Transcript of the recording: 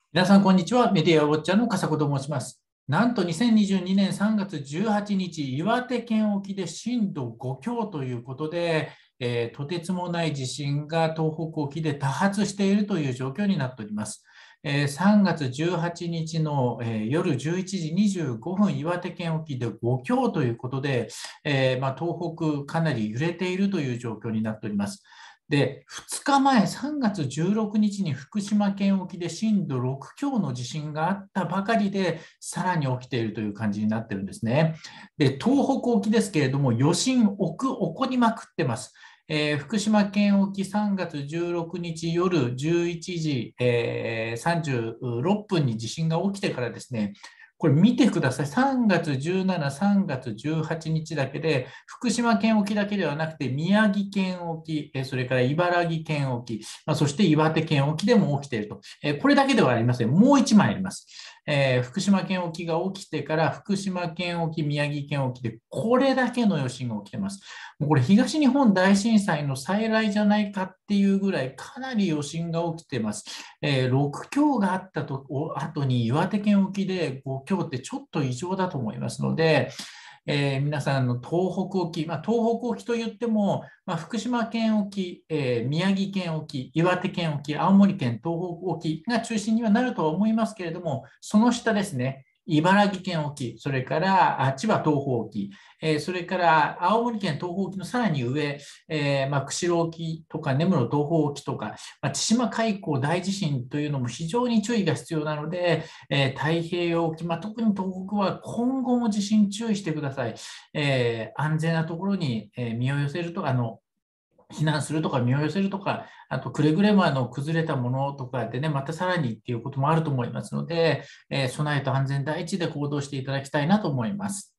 皆さん、こんにちは。メディアウォッチャーの笠子と申します。なんと2022年3月18日、岩手県沖で震度5強ということで、とてつもない地震が東北沖で多発しているという状況になっております。3月18日の、夜11時25分、岩手県沖で5強ということで、東北かなり揺れているという状況になっております。で、2日前、3月16日に福島県沖で震度6強の地震があったばかりで、さらに起きているという感じになってるんですね。で、東北沖ですけれども、余震起こりまくってます。福島県沖3月16日夜11時、36分に地震が起きてからですね、これ見てください。3月17、3月18日だけで、福島県沖だけではなくて、宮城県沖、それから茨城県沖、そして岩手県沖でも起きていると。これだけではありません。もう一枚あります。福島県沖が起きてから、福島県沖、宮城県沖で、これだけの余震が起きています。もうこれ、東日本大震災の再来じゃないかっていうぐらい、かなり余震が起きています。6強があった後に岩手県沖で5強ってちょっと異常だと思いますので、皆さんの東北沖、東北沖といっても、福島県沖、宮城県沖、岩手県沖、青森県東北沖が中心にはなるとは思いますけれども、その下ですね、茨城県沖、それから千葉東方沖、それから青森県東方沖のさらに上、釧路沖とか根室東方沖とか、千島海溝大地震というのも非常に注意が必要なので、太平洋沖、特に東北は今後も地震注意してください。安全なところに身を寄せると、避難するとか身を寄せるとか、あとくれぐれも崩れたものとかでね、またさらにっていうこともあると思いますので、備えと安全第一で行動していただきたいなと思います。